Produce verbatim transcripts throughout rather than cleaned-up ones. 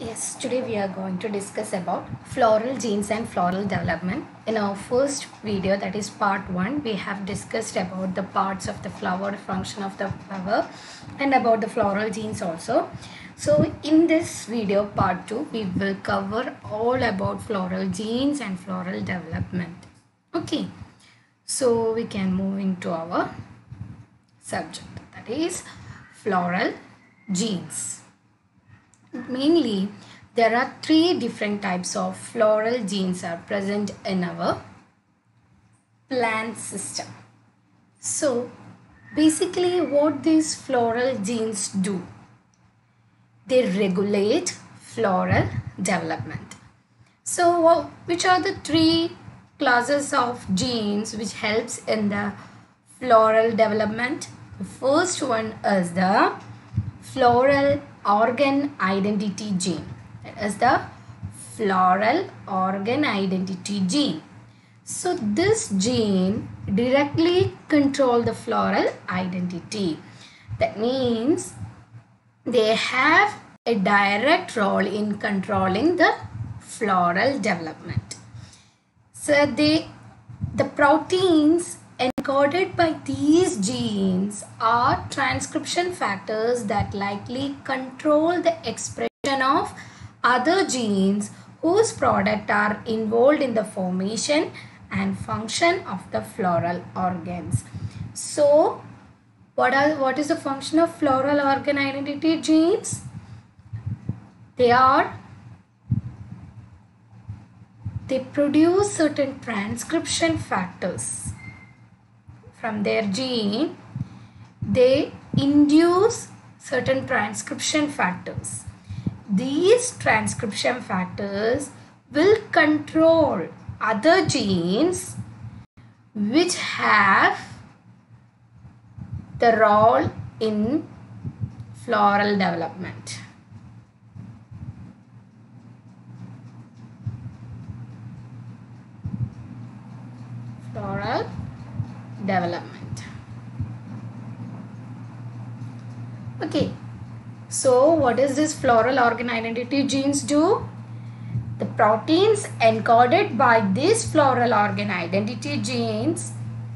Yes, today we are going to discuss about floral genes and floral development. In our first video, that is part one, we have discussed about the parts of the flower, function of the flower, and about the floral genes also. So in this video, part two, we will cover all about floral genes and floral development. Okay, so we can move into our subject, that is floral genes. Mainly, there are three different types of floral genes are present in our plant system. So, basically what these floral genes do, they regulate floral development. So, which are the three classes of genes which helps in the floral development? The first one is the floral organ identity gene. That is the floral organ identity gene. So this gene directly control the floral identity. That means they have a direct role in controlling the floral development. So they the proteins encoded by these genes are transcription factors that likely control the expression of other genes whose products are involved in the formation and function of the floral organs. So, what are what is the function of floral organ identity genes? They are they produce certain transcription factors from their gene. They induce certain transcription factors. These transcription factors will control other genes which have the role in floral development. Floral development. Okay, so what is this floral organ identity genes do? The proteins encoded by these floral organ identity genes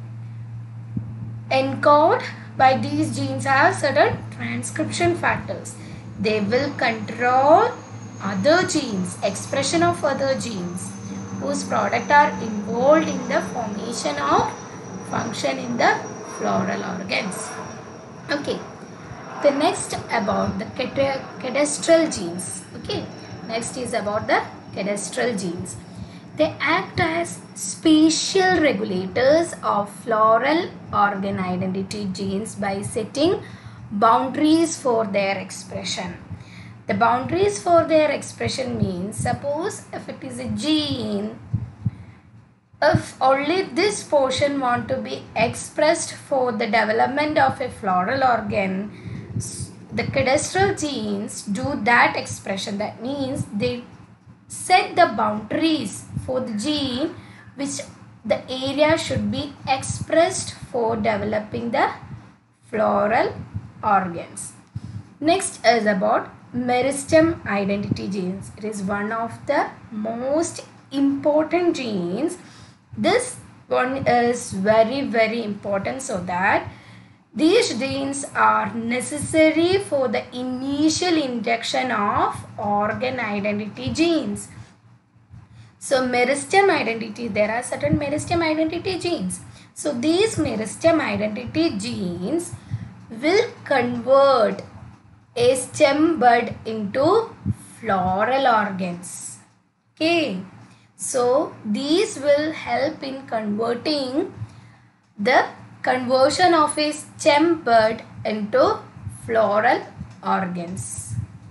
encode by these genes have certain transcription factors. They will control other genes, expression of other genes whose products are involved in the formation of function in the floral organs. Okay, the next about the cadastral genes. Okay, next is about the cadastral genes. They act as spatial regulators of floral organ identity genes by setting boundaries for their expression. The boundaries for their expression means, suppose if it is a gene, if only this portion want to be expressed for the development of a floral organ, the cadastral genes do that expression. That means they set the boundaries for the gene which the area should be expressed for developing the floral organs. Next is about meristem identity genes. It is one of the most important genes. This one is very very important, so that these genes are necessary for the initial induction of organ identity genes. So meristem identity, there are certain meristem identity genes. So these meristem identity genes will convert a stem bud into floral organs. Okay. So these will help in converting the conversion of a stem bud into floral organs.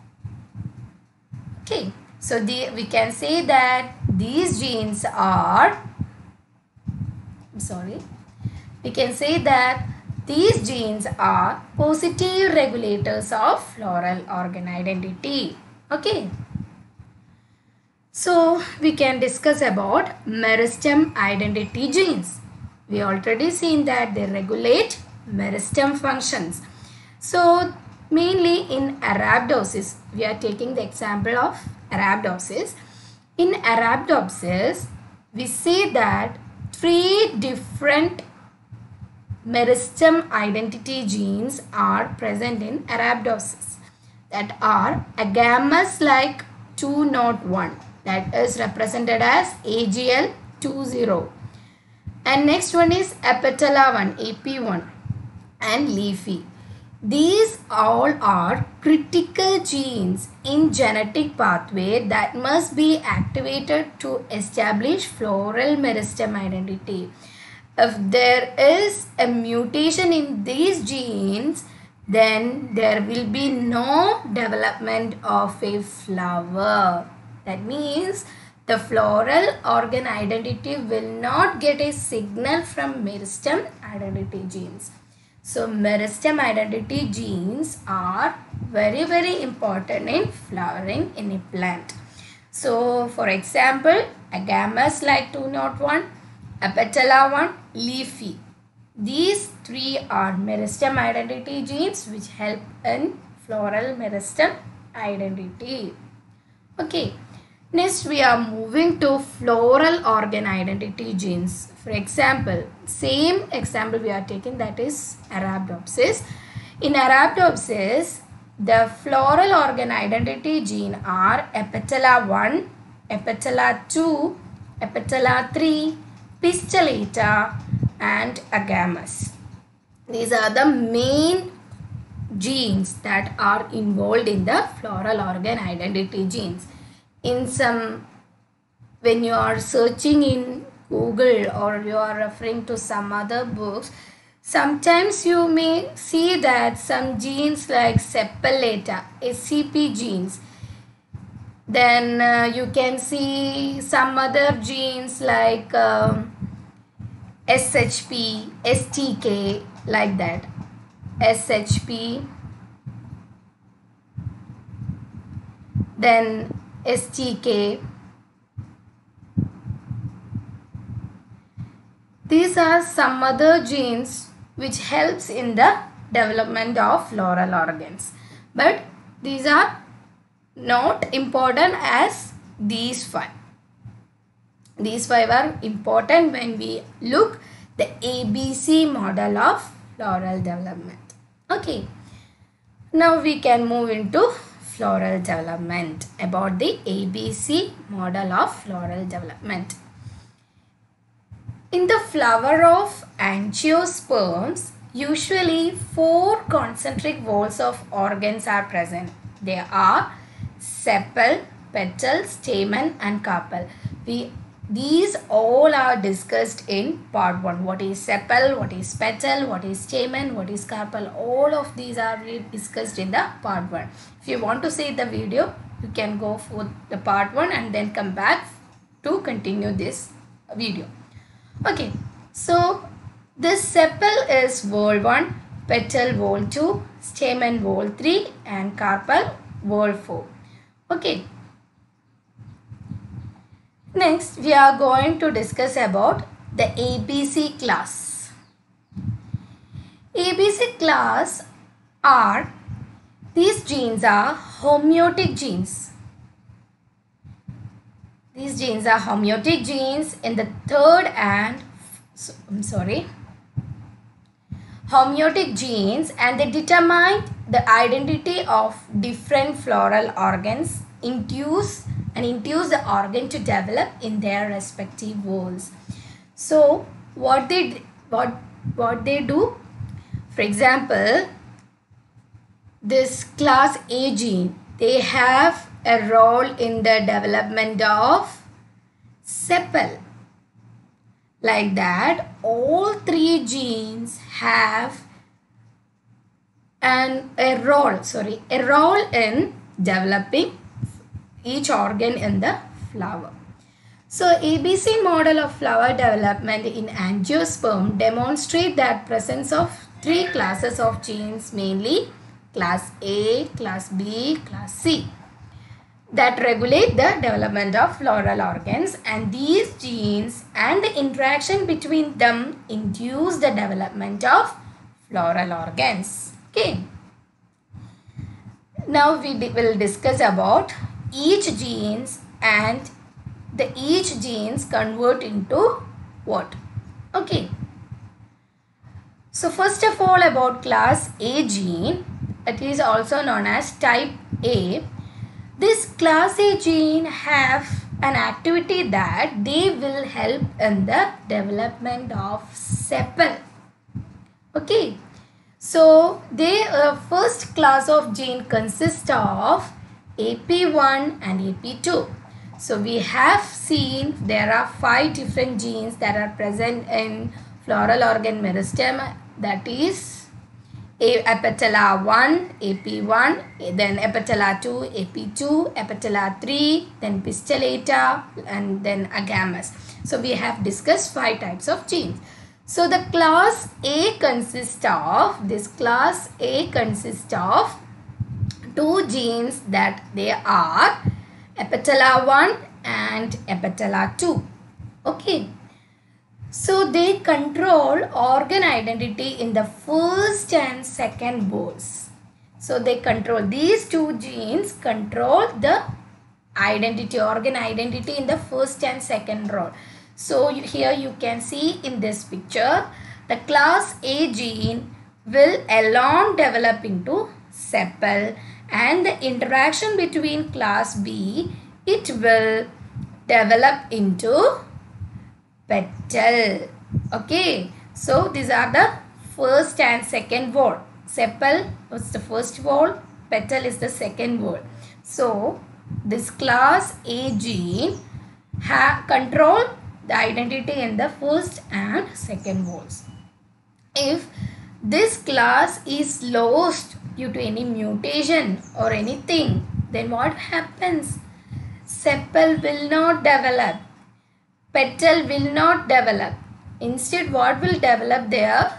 Okay, so the, we can say that these genes are, I'm sorry, we can say that these genes are positive regulators of floral organ identity. Okay. So we can discuss about meristem identity genes. We already seen that they regulate meristem functions. So Mainly in Arabidopsis, we are taking the example of Arabidopsis. In Arabidopsis, we see that three different meristem identity genes are present in Arabidopsis, that are agamus like two oh one, that is represented as A G L twenty, and next one is Apetala one, A P one, and leafy. These all are critical genes in genetic pathway that must be activated to establish floral meristem identity. If there is a mutation in these genes, then there will be no development of a flower. That means the floral organ identity will not get a signal from meristem identity genes. So meristem identity genes are very very important in flowering in a plant. So for example, agamus like two oh one, Apetala one, leafy. These three are meristem identity genes which help in floral meristem identity. Okay. Next we are moving to floral organ identity genes. For example, same example we are taking, that is Arabidopsis. In Arabidopsis, the floral organ identity gene are Apetala one, Apetala two, Apetala three, Pistillata and Agamus. These are the main genes that are involved in the floral organ identity genes. In some, when you are searching in Google or you are referring to some other books, sometimes you may see that some genes like Sepalata, S C P genes, then uh, you can see some other genes like um, S H P, S T K, like that, S H P, then S T K. These are some other genes which helps in the development of floral organs, but these are not important as these five. These five are important when we look the A B C model of floral development. Okay, now we can move into floral development, about the A B C model of floral development. In the flower of angiosperms, usually four concentric whorls of organs are present. They are sepal, petal, stamen and carpel. We These all are discussed in part one. What is sepal, what is petal, what is stamen, what is carpel. All of these are discussed in the part one. If you want to see the video, you can go for the part one and then come back to continue this video. Okay, so this sepal is whorl one, petal whorl two, stamen whorl three and carpel whorl four. Okay. Next, we are going to discuss about the A B C class. A B C class are, these genes are homeotic genes. These genes are homeotic genes in the third and, I'm sorry, homeotic genes, and they determine the identity of different floral organs, induce and induce the organ to develop in their respective whorls. So what they what what they do, for example, this class A gene, they have a role in the development of sepal. Like that, all three genes have an a role sorry a role in developing each organ in the flower. So A B C model of flower development in angiosperm demonstrate that presence of three classes of genes, mainly class A, class B, class C, that regulate the development of floral organs, and these genes and the interaction between them induce the development of floral organs. Okay. Now we di- will discuss about each genes and the each genes convert into what. Okay. So first of all, about class A gene, it is also known as type A. This class A gene have an activity that they will help in the development of sepal. Okay. So the uh, first class of gene consists of A P one and A P two. So we have seen there are five different genes that are present in floral organ meristem, that is A Epitella one, A P one, then Epitella two, A P two, Epitella three, then Pistillata, and then Agamus. So we have discussed five types of genes. So the class A consists of, this class A consists of two genes that they are Epitella one and Epitella two. Okay. So they control organ identity in the first and second voles. So they control, these two genes control the identity, organ identity in the first and second role. So you, here you can see in this picture, the class A gene will alone develop into sepal, and the interaction between class B, it will develop into petal. Okay, so these are the first and second vole. Sepal is the first vole, petal is the second vole. So this class A gene ha control the identity in the first and second voles. If this class is lost due to any mutation or anything, then what happens? Sepal will not develop, petal will not develop. Instead, what will develop there?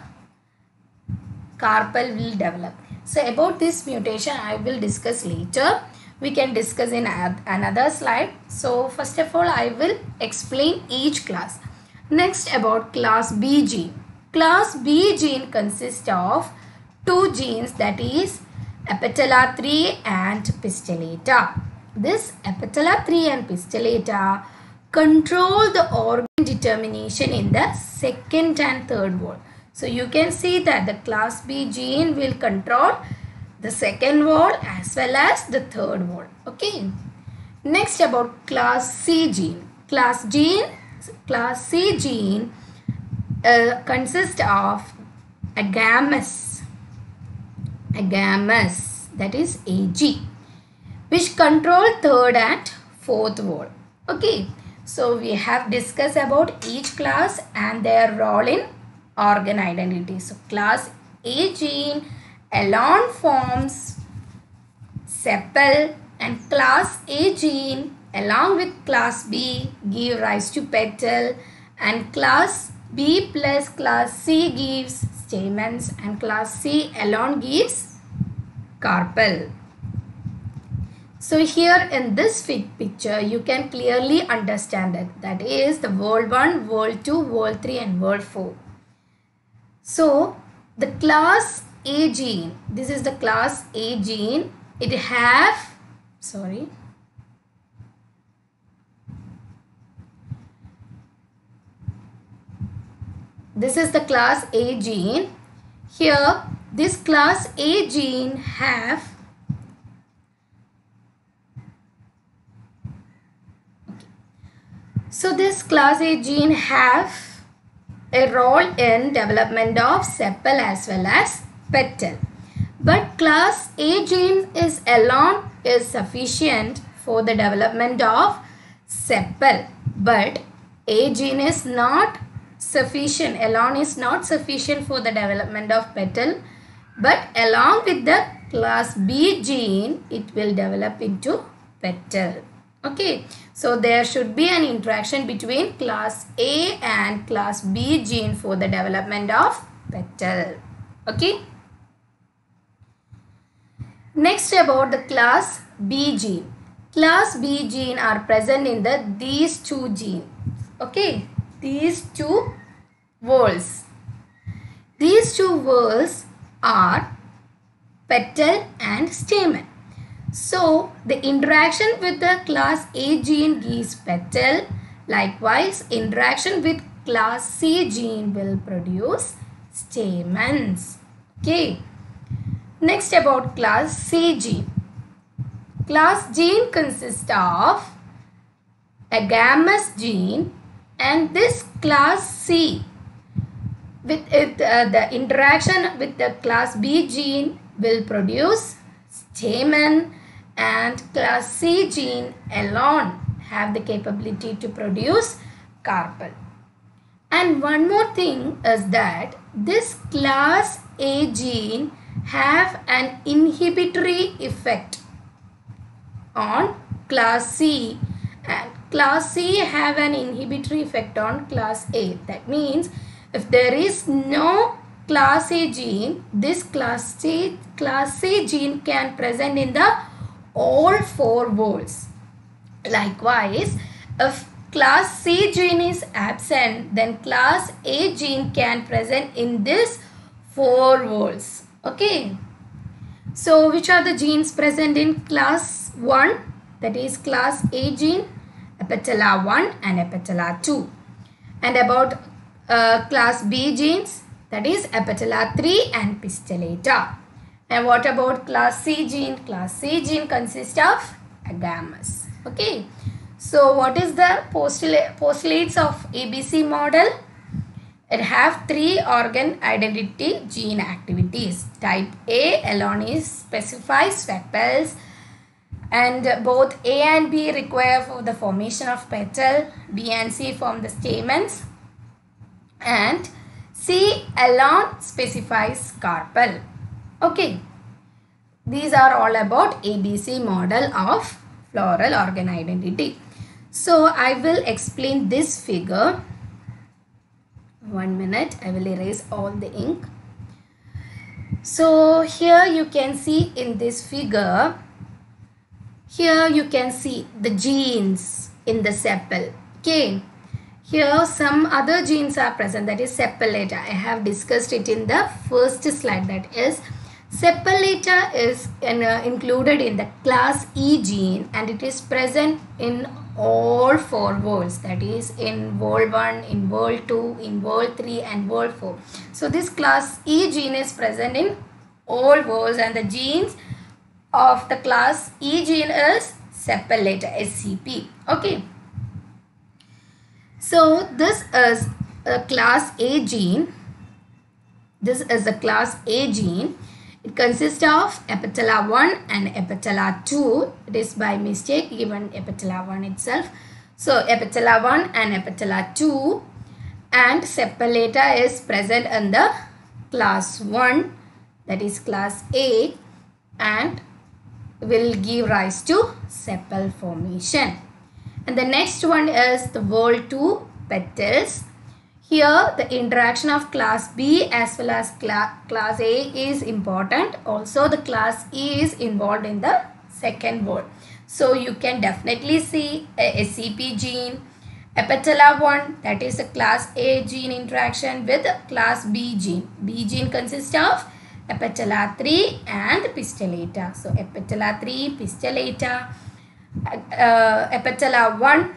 Carpel will develop. So about this mutation I will discuss later. We can discuss in another slide. So first of all, I will explain each class. Next, about class B gene. Class B gene consists of two genes, that is Epitella three and Pistillata. This Epitella three and Pistillata control the organ determination in the second and third vole. So you can see that the class B gene will control the second vole as well as the third vole. Okay. Next, about class C gene. Class gene, class C gene uh, consists of Agamus, Agamus, that is A G, which control third and fourth vole. Okay. So we have discussed about each class and their role in organ identity. So class A gene alone forms sepal, and class A gene along with class B give rise to petal, and class B plus class C gives stamens, and class C alone gives carpel. So here in this picture, you can clearly understand it. That is the vole one, vole two, vole three and vole four. So the class A gene, this is the class A gene. It have, sorry. This is the class A gene. Here this class A gene have So this class A gene have a role in development of sepal as well as petal. But class A gene is alone is sufficient for the development of sepal. But A gene is not sufficient, alone is not sufficient for the development of petal. But along with the class B gene, it will develop into petal. Okay, so there should be an interaction between class A and class B gene for the development of petal. Okay. Next, about the class B gene. Class B gene are present in the these two genes. Okay, these two whorls. These two whorls are petal and stamen. So the interaction with the class A gene gives petal. Likewise, interaction with class C gene will produce stamens. Okay. Next about class C gene. Class gene consists of a gamous gene, and this class C with it, uh, the interaction with the class B gene will produce stamen, and class C gene alone have the capability to produce carpel. And one more thing is that this class A gene have an inhibitory effect on class C, and class C have an inhibitory effect on class A. That means if there is no class A gene, this class C, class C gene can present in the all four whorls. Likewise, if class C gene is absent, then class A gene can present in this four whorls. Okay. So which are the genes present in class one? That is class A gene, Epitela one and Epitela two. And about uh, class B genes, that is Epitela three and Pistillata. And what about class C gene? Class C gene consists of agamus. Okay. So what is the postula postulates of A B C model? It have three organ identity gene activities. Type A alone is specifies sepals, and both A and B require for the formation of petal. B and C form the stamens, and C alone specifies carpel. Okay, these are all about A B C model of floral organ identity. So I will explain this figure. One minute, I will erase all the ink. So here you can see in this figure, here you can see the genes in the sepal. Okay, here some other genes are present, that is sepallata. I have discussed it in the first slide, that is sepallata is in, uh, included in the class E gene, and it is present in all four whorls, that is in whorl one, in whorl two, in whorl three and whorl four. So this class E gene is present in all whorls, and the genes of the class E gene is sepallata, S C P. Okay. So this is a class A gene. This is a class A gene. It consists of Epitela one and Epitela two. It is by mistake given Epitela one itself. So Epitela one and Epitela two, and sepallata is present in the class one, that is class A, and will give rise to sepal formation. And the next one is the whorl two petals. Here the interaction of class B as well as cla class A is important. Also the class E is involved in the second whorl. So you can definitely see a S C P gene, Epitela one, that is a class A gene interaction with class B gene. B gene consists of Epitela three and Pistillata. So Epitela three, Pistillata, uh, Epitela one,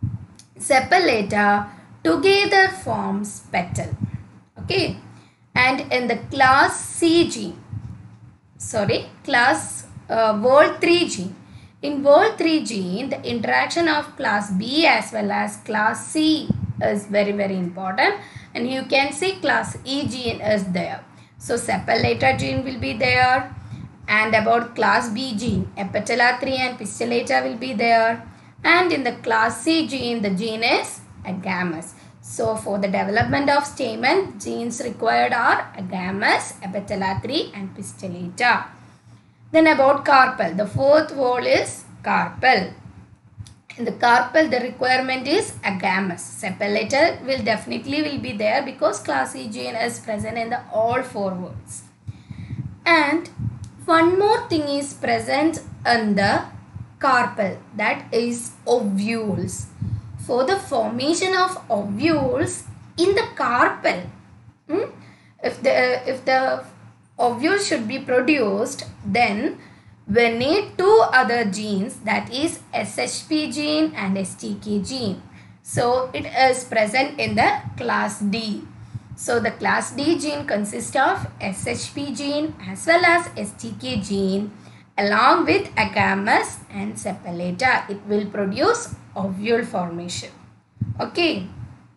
sepallata together forms petal. Okay, and in the class C gene, sorry, class uh, whorl three gene. In whorl three gene, the interaction of class B as well as class C is very very important, and you can see class E gene is there. So sepallata gene will be there, and about class B gene, Epitela three and Pistillata will be there, and in the class C gene, the gene is agamus. So for the development of stamen, genes required are agamus, Epitela three and Pistillata. Then about carpel, the fourth whorl is carpel. In the carpel, the requirement is agamus. Sepallata will definitely will be there because class E gene is present in the all four whorls. And one more thing is present in the carpel, that is ovules. For the formation of ovules in the carpel, hmm, if the if the ovule should be produced, then we need two other genes, that is S H P gene and S T K gene. So it is present in the class D. So the class D gene consists of S H P gene as well as S T K gene along with agamus and sepalata. It will produce ovule formation. Okay.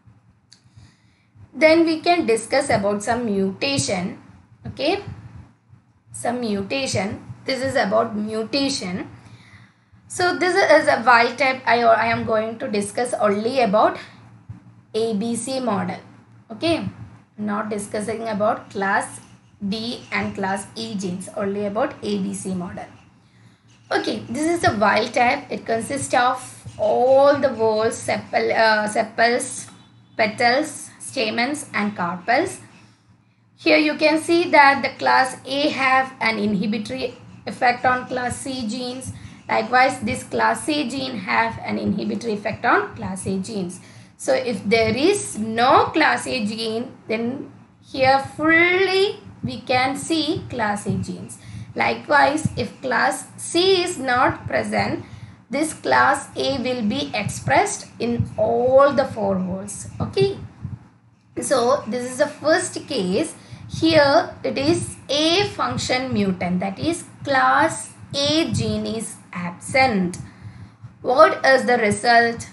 Then we can discuss about some mutation. Okay. Some mutation. This is about mutation. So this is a wild type. I, I am going to discuss only about A B C model. Okay. Not discussing about class D and class E genes. Only about A B C model. Okay. This is a wild type. It consists of all the whorls, sepal, uh, sepals, petals, stamens and carpels. Here you can see that the class A have an inhibitory effect on class C genes. Likewise, this class C gene have an inhibitory effect on class A genes. So if there is no class A gene, then here fully we can see class A genes. Likewise, if class C is not present, this class A will be expressed in all the four whorls. Okay. So this is the first case. Here it is A function mutant, that is class A gene is absent. What is the result?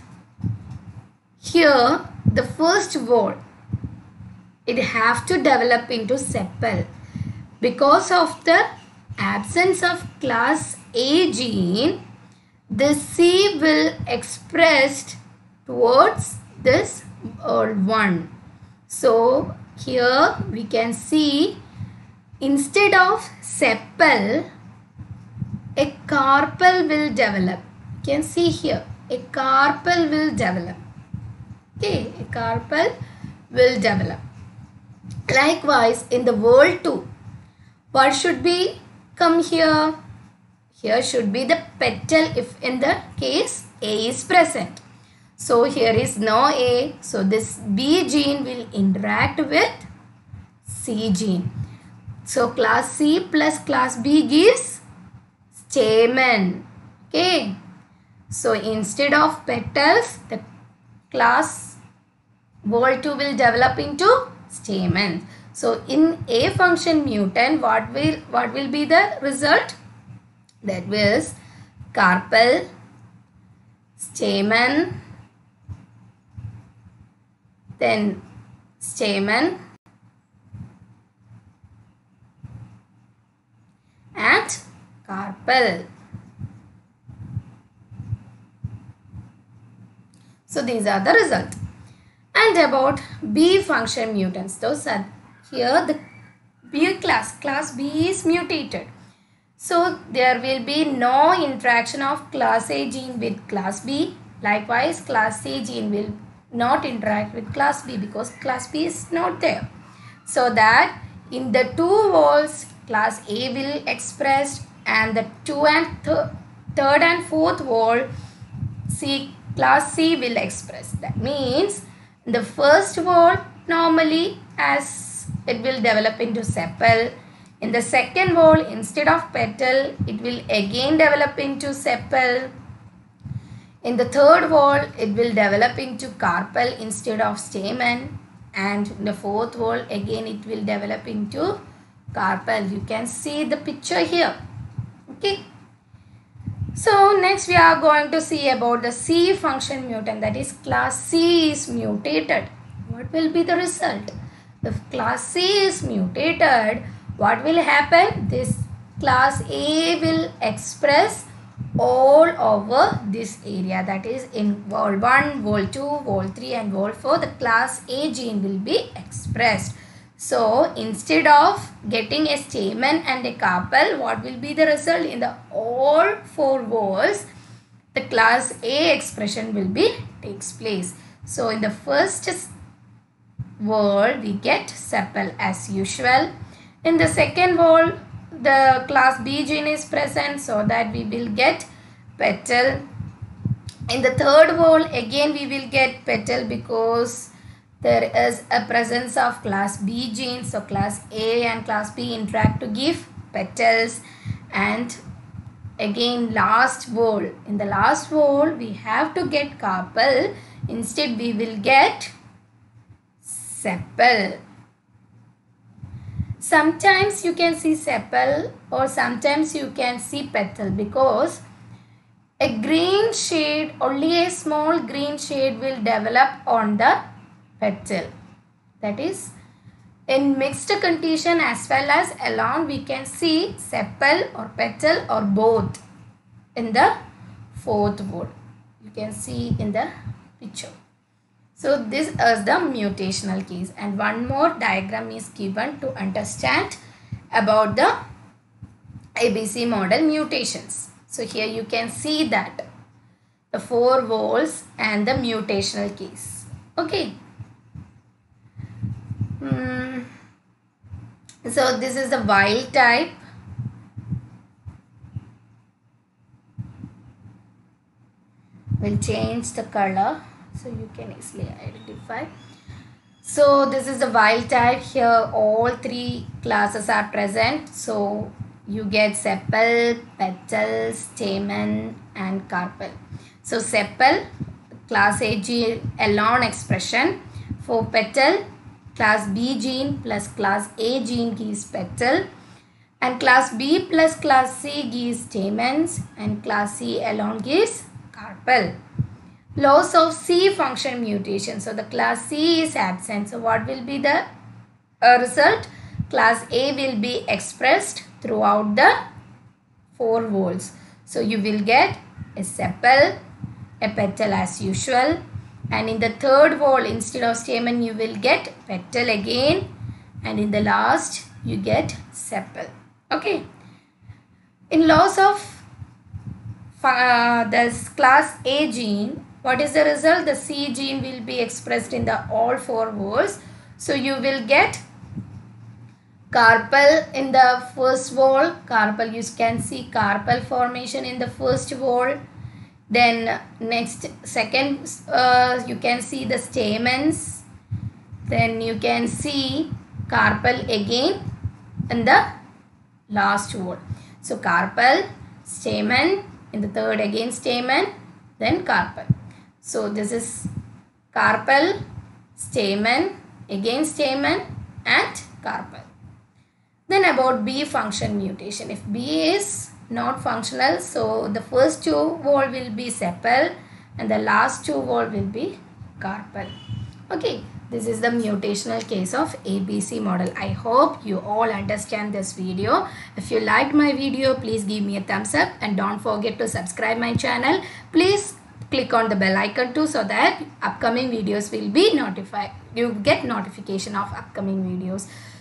Here the first whorl, it have to develop into sepal. Because of the absence of class A gene, the C will expressed towards this whorl one. So here we can see instead of sepal, a carpel will develop. You can see here a carpel will develop. Okay, a carpel will develop. Likewise, in the whorl two, what should be come here? Here should be the petal if in the case A is present. So here is no A. So this B gene will interact with C gene. So class C plus class B gives stamen. Okay. So instead of petals, the class whorl two will develop into stamen. So in A function mutant, what will what will be the result? That was carpel, stamen, then stamen and carpel. So these are the results. And about B function mutants, those are here the B class, class B is mutated. So there will be no interaction of class A gene with class B. Likewise, class C gene will not interact with class B because class B is not there. So that in the two whorls, class A will express and the two and th third and fourth whorl, C class C will express. That means the first whorl normally as it will develop into sepal. In the second whorl, instead of petal, it will again develop into sepal. In the third whorl, it will develop into carpel instead of stamen. And in the fourth whorl, again it will develop into carpel. You can see the picture here. Okay. So next we are going to see about the C function mutant, that is class C is mutated. What will be the result? If class C is mutated, what will happen? This class A will express all over this area, that is in whorl one, whorl two, whorl three and whorl four the class A gene will be expressed. So instead of getting a stamen and a carpel, what will be the result? In the all four whorls, the class A expression will be takes place. So in the first whorl we get sepal as usual. In the second whorl the class B gene is present, so that we will get petal. In the third whorl again we will get petal because there is a presence of class B gene. So class A and class B interact to give petals. And again last vowel. In the last vowel we have to get carpal. Instead we will get sepal. Sometimes you can see sepal or sometimes you can see petal, because a green shade, only a small green shade will develop on the petal. That is, in mixed condition as well as alone, we can see sepal or petal or both in the fourth vowel. You can see in the picture. So this is the mutational case, and one more diagram is given to understand about the A B C model mutations. So here you can see that the four vowels and the mutational case. Okay. Hmm. So this is the wild type. We'll change the color so you can easily identify. So this is the wild type. Here all three classes are present. So you get sepal, petal, stamen and carpel. So sepal, class A gene alone expression. For petal, class B gene plus class A gene gives petal, and class B plus class C gives stamens, and class C alone gives carpel. Loss of C function mutation. So the class C is absent. So what will be the uh, result? Class A will be expressed throughout the four vowels. So you will get a sepal, a petal as usual, and in the third vowel instead of stamen you will get petal again, and in the last you get sepal. Okay. In loss of uh, this class A gene, what is the result? The C gene will be expressed in the all four vowels. So you will get carpel in the first vowel. Carpel, you can see carpel formation in the first vowel. Then next second uh, you can see the stamens. Then you can see carpel again in the last vowel. So carpel, stamen, in the third again stamen, then carpel. So this is carpel, stamen, again stamen and carpel. Then about B function mutation. If B is not functional, so the first two vowel will be sepal and the last two vowel will be carpel. Okay, this is the mutational case of A B C model. I hope you all understand this video. If you liked my video, please give me a thumbs up and don't forget to subscribe my channel. Please click on the bell icon too, so that upcoming videos will be notified. You get notification of upcoming videos.